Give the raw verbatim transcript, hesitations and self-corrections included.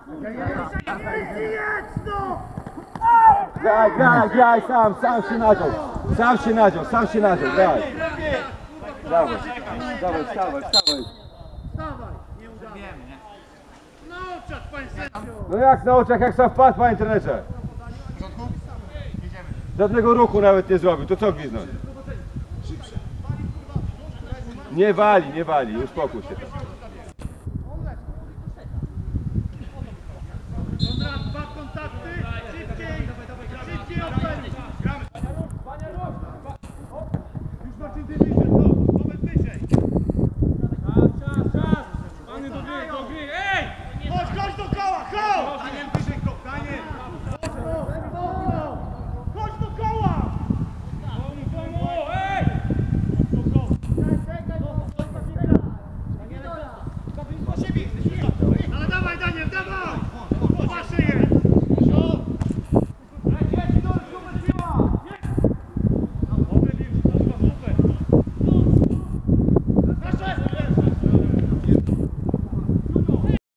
Graj, graj, graj, sam, sam się nadział. Sam się nadział, sam się nadział, graj. Dawaj, dawaj, wstawaj, wstawaj. No jak na oczach, jak sam wpadł, panie trenerze? Żadnego ruchu nawet nie zrobił, to co gwizdnąć? Nie wali, nie wali, uspokój się.